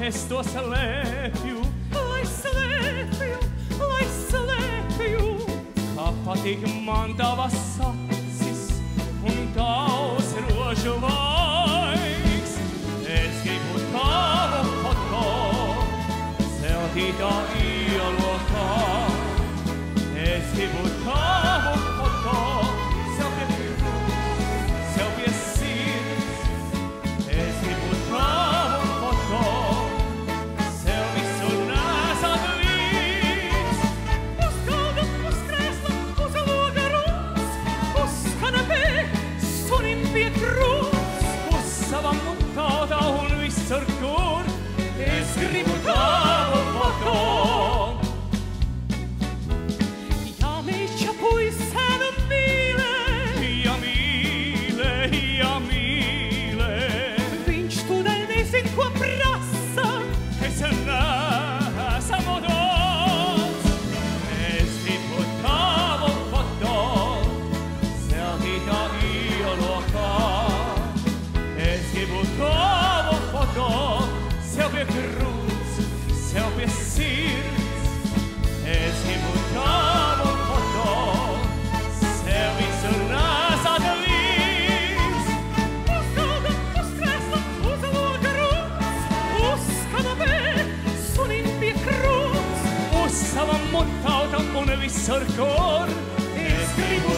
es to slēpju, lai slēpju. Kā patīk man tavas acis un tavs rožu vaigs. Es gribu tavu foto zeltītā ielokā. Es gribu tavu foto sev pie sirds. Es gribu tavu foto sev visur nesat līdz. Uz galda, uz krēsla, uz loga rūts, uz kanapē, sunim pie krūts, uz savam mutauta un visur kur. Es gribu tavu foto. Krūts, sev pie sirds. Es gribu tavu foto sev visur nesat līdz. Uz galda, uz krēsla, uz loga rūts, uz kanapē, sunim pie krūts, uz savam mutautam un visur kur. Es gribu